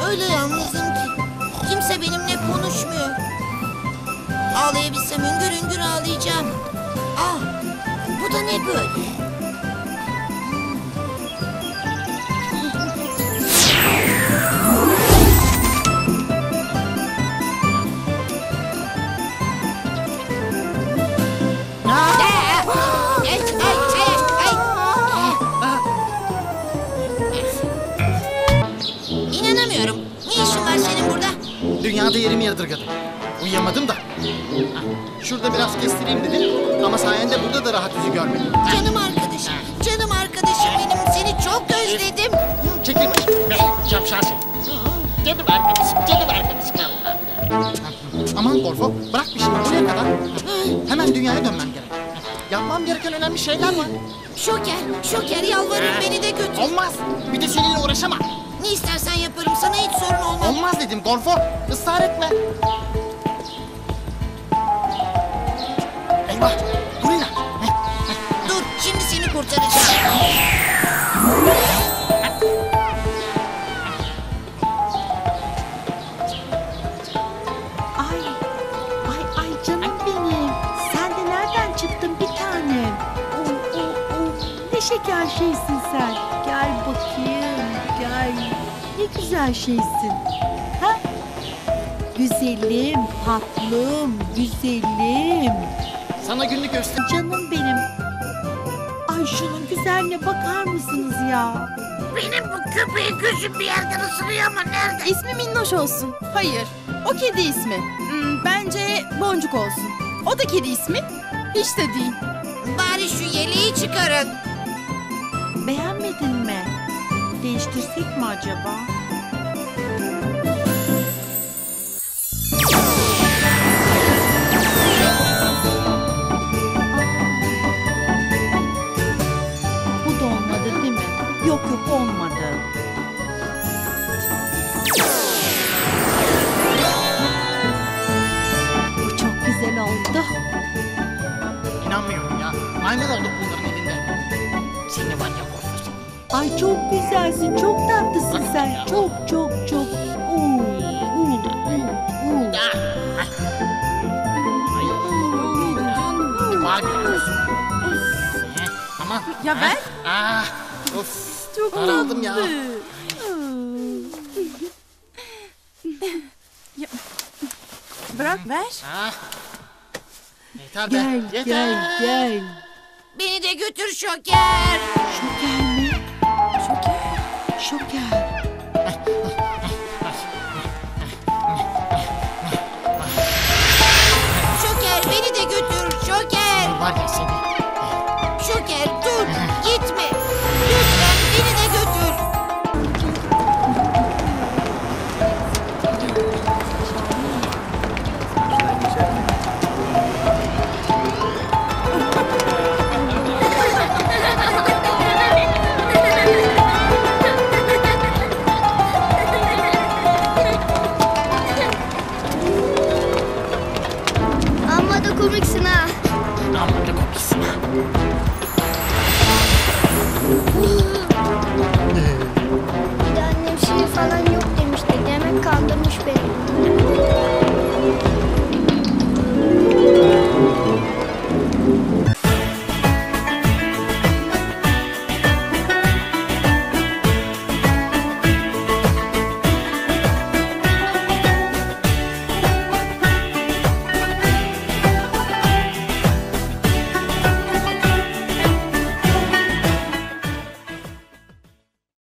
Öyle yalnızım ki kimse benimle konuşmuyor. Ağlayabilsem hüngür hüngür ağlayacağım. Ah, bu da ne böyle? İnanamıyorum. Ne işin var senin burada? Dünyada yerimi yadırgadım. Uyuyamadım da. Şurada biraz kestireyim dedim ama sayende burada da rahat yüzü görmedim. Canım arkadaşım, canım arkadaşım benim. Seni çok özledim. Çekil bakayım. Şapşalsın. Canım arkadaşım, canım arkadaşım. Aman Gorfo, bırak bir şey. Buraya kadar. Hemen dünyaya dönmem gerek. Yapmam gereken önemli şeyler var. Şoker yalvarırım beni de götür. Olmaz. Bir de seninle uğraşamam. Ne istersen yaparım, sana hiç sorun olmaz. Olmaz dedim Gorfo. Israr etme. Eyvah. Gurina. Dur, şimdi seni kurtaracağım. Ay canım benim. Sen de nereden çıktın bir tanem? Ne şeker şeysin sen. Gel bakayım, gel. Ne güzel şeysin. Ha? Güzelim, tatlım, güzelim. Sana günlük göster. Canım benim. Ay şunun güzelliğine bakar mısınız ya? Benim bu köpeğin gözüm bir yerden ısırıyor ama nerede? İsmi Minnoş olsun. Hayır, o kedi ismi. Bence Boncuk olsun. O da kedi ismi. Hiç de değil. Bari şu yeleği çıkarın. Beğenmedin mi? Değiştirsek mi acaba? Bu da olmadı değil mi? Yok olmadı. Bu çok güzel oldu. İnanmıyorum ya. Maymun olduk bunların elinde. Seni var ya Gorfo. Ay çok güzelsin, çok tatlısın Bak sen. ya. Çok. Var ya. Aman. Ya ver. Of. Çok Daraldım ya. Bırak ver. Yeter be. Yeter. Gel. Beni de götür Şoker. Şoker mi? Şoker. Şoker beni de götür Şoker. Var ya seni.